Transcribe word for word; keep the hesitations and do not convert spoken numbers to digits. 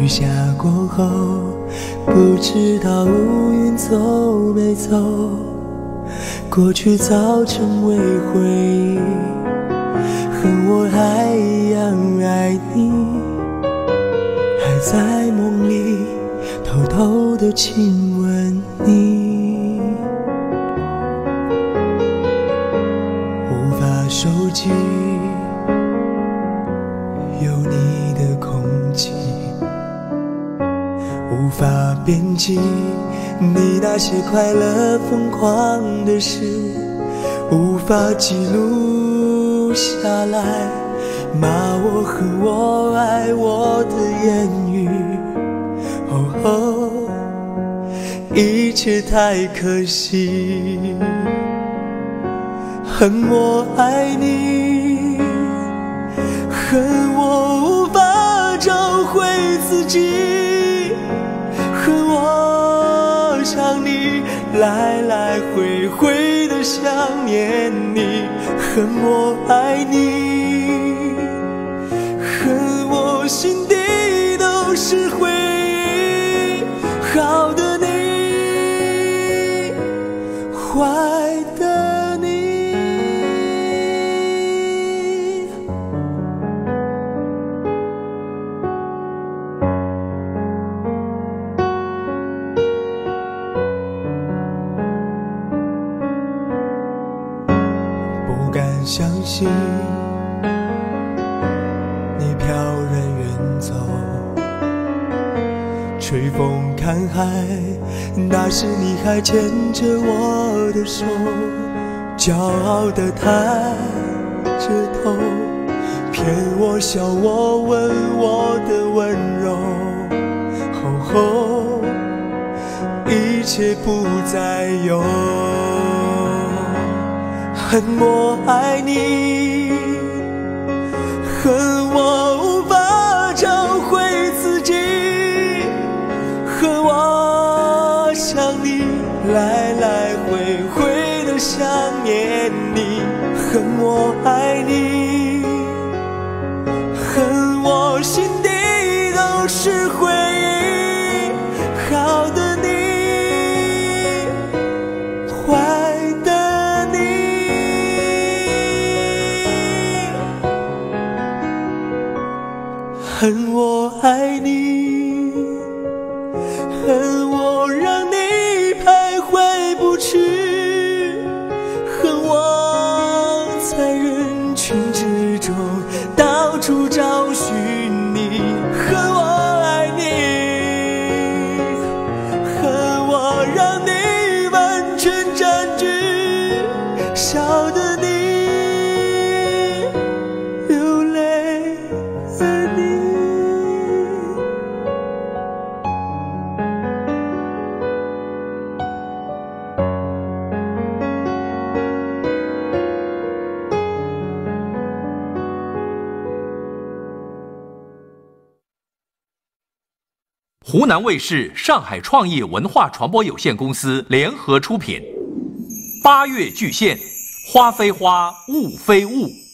下过后，不知道乌云走没走，过去早成为回忆，和我还一样爱你，还在梦里偷偷地亲吻你，无法收集有你的空气，无法编辑你那些快乐疯狂的事，无法记录下来骂我和我爱我的言语。哦哦，一切太可惜，恨我爱你，恨我无法找回自己，恨我想你，来来回回的想念你，恨我爱你，恨我心底都是回忆，好的你，坏的你。不敢相信你飘然远走，吹风看海，那时你还牵着我的手，骄傲地抬着头，骗我笑我吻我的温柔。后后一切不再有，恨我爱你，恨我无法找回自己，恨我想你，来来回回的想念你，恨我爱你，恨我心底都是回忆，好的你，坏的你。恨我爱你，恨我让你徘徊不去，恨我在人群之中到处找寻你，恨我爱你，恨我让你完全占据，笑的你，流泪的你。 湖南卫视、上海创意文化传播有限公司联合出品，《八月巨献》，花非花，雾非雾。